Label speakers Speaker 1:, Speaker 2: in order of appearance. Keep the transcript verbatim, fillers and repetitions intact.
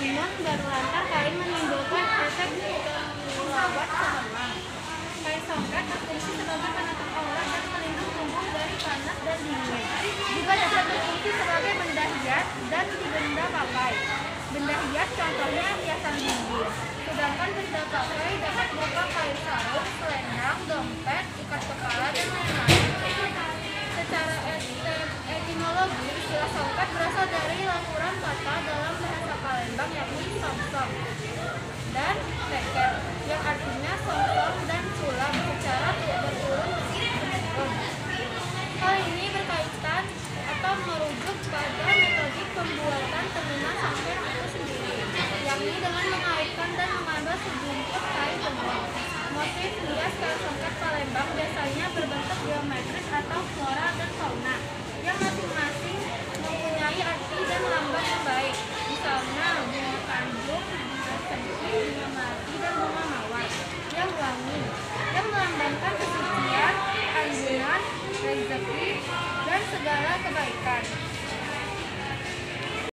Speaker 1: tenun berlantar kain menimbulkan efek melawat sebelah. Kain songket berfungsi sebagai penutup aurat dan pelindung tubuh dari panas dan dingin. Juga dapat berfungsi sebagai benda hias dan benda pakai. Benda hias contohnya hiasan dinding. Sedangkan benda pakai dapat berupa kain sarung, selendang, dompet, ikat kepala, dan lain-lain. Secara etimologi, istilah songket berasal dari lamuran kata dalam bahasa Palembang yakni songsong dan teker yang artinya songsong dan sulam secara berurut menurun. Hal ini berkaitan atau merujuk pada metode pembuatan tenunan songket itu sendiri, yakni dengan mengaitkan dan mengambil sebungkus kain tenun. Motif hias kain songket Palembang biasanya berbentuk geometris atau flora dan fauna yang masing-masing mempunyai arti dan lambang yang baik. Misalnya bunga tanjung, bunga cengkih, bunga melati, dan bunga mawar yang wangi, yang melambangkan kesucian, keanggunan, rezeki, dan segala kebaikan.